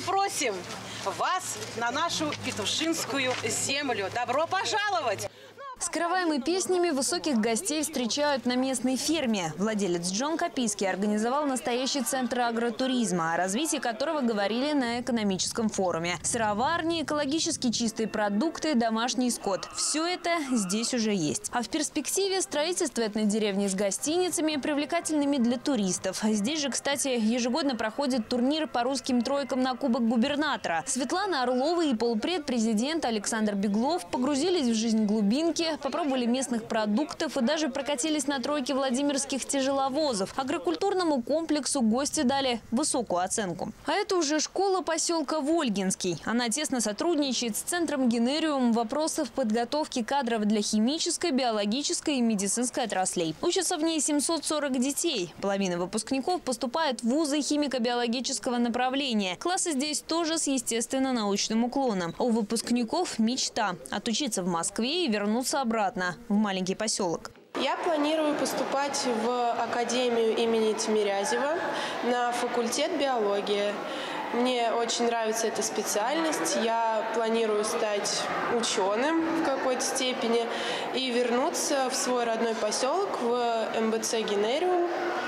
просим вас на нашу петушинскую землю. Добро пожаловать! Скрываемыми песнями высоких гостей встречают на местной ферме. Владелец Джон Копийский организовал настоящий центр агротуризма, о развитии которого говорили на экономическом форуме. Сыроварни, экологически чистые продукты, домашний скот – все это здесь уже есть. А в перспективе строительство этной деревни с гостиницами, привлекательными для туристов. Здесь же, кстати, ежегодно проходит турнир по русским тройкам на Кубок губернатора. Светлана Орлова и полпред-президент Александр Беглов погрузились в жизнь глубинки, попробовали местных продуктов и даже прокатились на тройке владимирских тяжеловозов. Агрокультурному комплексу гости дали высокую оценку. А это уже школа поселка Вольгинский. Она тесно сотрудничает с центром Генериум вопросов подготовки кадров для химической, биологической и медицинской отраслей. Учатся в ней 740 детей. Половина выпускников поступает в вузы химико-биологического направления. Классы здесь тоже с естественно-научным уклоном. А у выпускников мечта – отучиться в Москве и вернуться обратно в маленький поселок. Я планирую поступать в Академию имени Тимирязева на факультет биологии. Мне очень нравится эта специальность. Я планирую стать ученым в какой-то степени и вернуться в свой родной поселок, в МБЦ Генериум,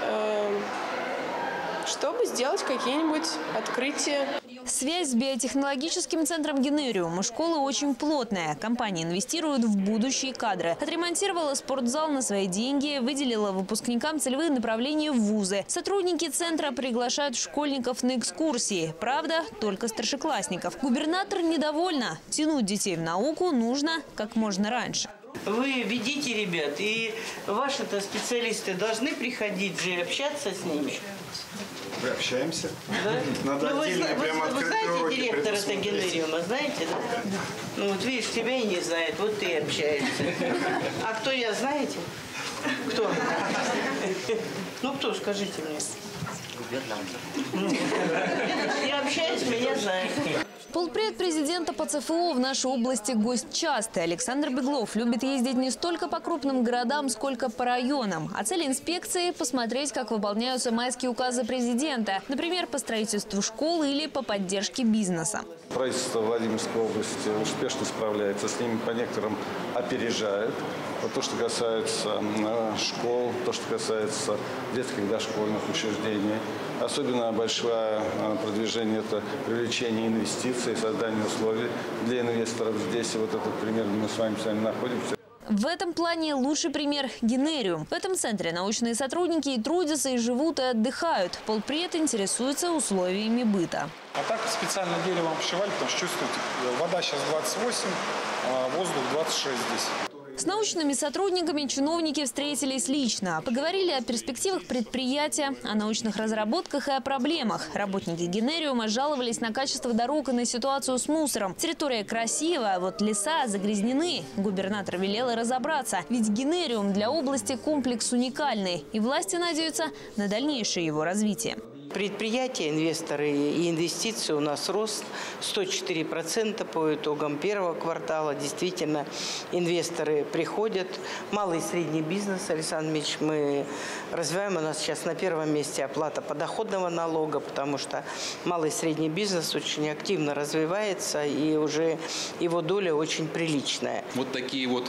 чтобы сделать какие-нибудь открытия. Связь с биотехнологическим центром Генериум у школы очень плотная. Компания инвестирует в будущие кадры. Отремонтировала спортзал на свои деньги, выделила выпускникам целевые направления в вузы. Сотрудники центра приглашают школьников на экскурсии. Правда, только старшеклассников. Губернатор недовольна. Тянуть детей в науку нужно как можно раньше. Вы ведите ребят, и ваши-то специалисты должны приходить же общаться с ними. Мы общаемся. Да? Надо отдельно прямо вы знаете директора Генериума, знаете, да? Ну вот видишь, тебя и не знает, вот ты и общаешься. А кто я, знаете? Кто? Ну кто, скажите мне. Я общаюсь, меня знают. Полпред президента по ЦФО в нашей области гость частый. Александр Беглов любит ездить не столько по крупным городам, сколько по районам. А цель инспекции – посмотреть, как выполняются майские указы президента. Например, по строительству школ или по поддержке бизнеса. Правительство Владимирской области успешно справляется с ними, по некоторым опережает. Вот то, что касается школ, то, что касается детских дошкольных учреждений. Особенно большое продвижение – это привлечение инвестиций, создание условий для инвесторов. Здесь вот этот пример, мы с вами находимся. В этом плане лучший пример – Генериум. В этом центре научные сотрудники и трудятся, и живут, и отдыхают. Полпред интересуется условиями быта. А так специально деревом обшивали, потому что чувствуете, вода сейчас 28, а воздух 26 здесь. С научными сотрудниками чиновники встретились лично. Поговорили о перспективах предприятия, о научных разработках и о проблемах. Работники Генериума жаловались на качество дорог и на ситуацию с мусором. Территория красивая, а вот леса загрязнены. Губернатор велела разобраться. Ведь Генериум для области комплекс уникальный. И власти надеются на дальнейшее его развитие. Предприятия, инвесторы и инвестиции у нас рост 104% по итогам первого квартала. Действительно, инвесторы приходят. Малый и средний бизнес, Александр Ильич, мы развиваем. У нас сейчас на первом месте оплата подоходного налога, потому что малый и средний бизнес очень активно развивается, и уже его доля очень приличная. Вот такие вот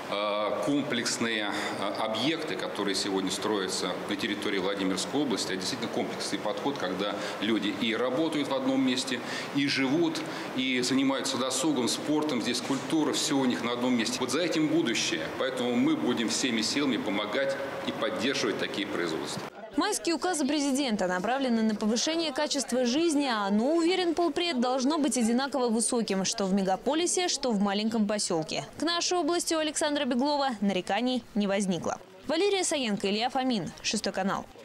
комплексные объекты, которые сегодня строятся на территории Владимирской области, это действительно комплексный подход, когда люди и работают в одном месте, и живут, и занимаются досугом, спортом, здесь культура, все у них на одном месте. Вот за этим будущее. Поэтому мы будем всеми силами помогать и поддерживать такие производства. Майские указы президента направлены на повышение качества жизни, а оно, уверен полпред, должно быть одинаково высоким, что в мегаполисе, что в маленьком поселке. К нашей области у Александра Беглова нареканий не возникло. Валерия Саенко, Илья Фомин, 6 канал.